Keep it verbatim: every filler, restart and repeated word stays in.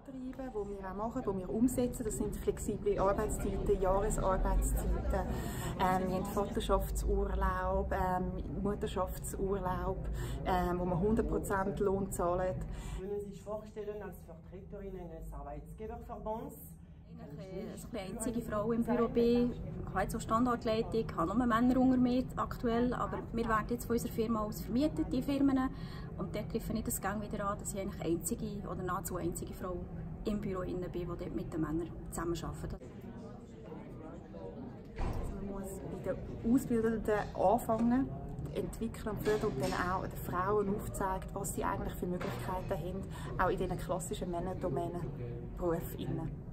antreiben, die wir auch machen, die wir umsetzen. Das sind flexible Arbeitszeiten, Jahresarbeitszeiten, ähm, wir haben Vaterschaftsurlaub, ähm, Mutterschaftsurlaub, ähm, wo wir hundert Prozent Lohn zahlen. Können Sie sich vorstellen als Vertreterin eines Arbeitgeberverbands? Ich bin die einzige Frau im Büro, bin, ich habe jetzt auch Standortleitung, habe nur Männer unter mir aktuell, aber wir werden jetzt von unserer Firma aus vermietet, die Firmen. Und dort treffe ich das Gang wieder an, dass ich eigentlich einzige oder nahezu einzige Frau im Büro bin, die dort mit den Männern zusammenarbeitet. Also man muss bei den Ausbildenden anfangen, entwickeln und fördern und dann auch den Frauen aufzeigen, was sie eigentlich für Möglichkeiten haben, auch in diesen klassischen Männerdomänen, Berufen.